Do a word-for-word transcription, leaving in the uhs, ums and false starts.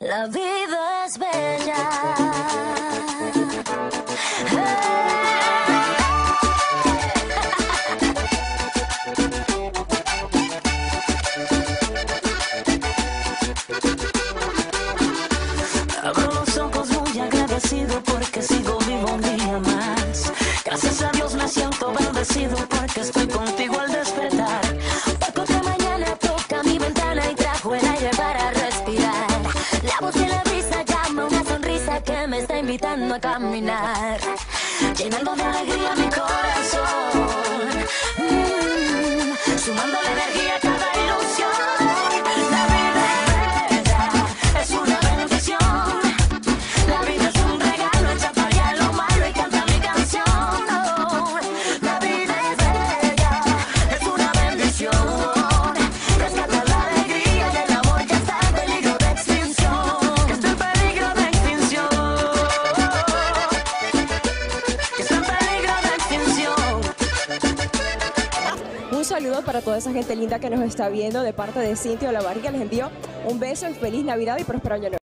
La vida es bella. Abro los ojos muy agradecido porque sigo vivo un día más. Gracias a Dios me siento bendecido porque estoy contigo al despertar. Porque otra mañana toca mi ventana y trajo el aire para respirar. La voz de la brisa llama una sonrisa que me está invitando a caminar, llenando de alegría mi corazón, mm, sumando la energía a cada ilusión. La vida es bella, es una bendición. La vida es un regalo hecha para allá lo malo y canta mi canción. Oh, la vida es bella, es una bendición. Rescata la alegría y el amor que está en peligro de extinción. Que está en peligro de extinción. Que está en peligro de extinción. Un saludo para toda esa gente linda que nos está viendo de parte de Cintia Olavarría. Les envío un beso y feliz Navidad y próspero año nuevo.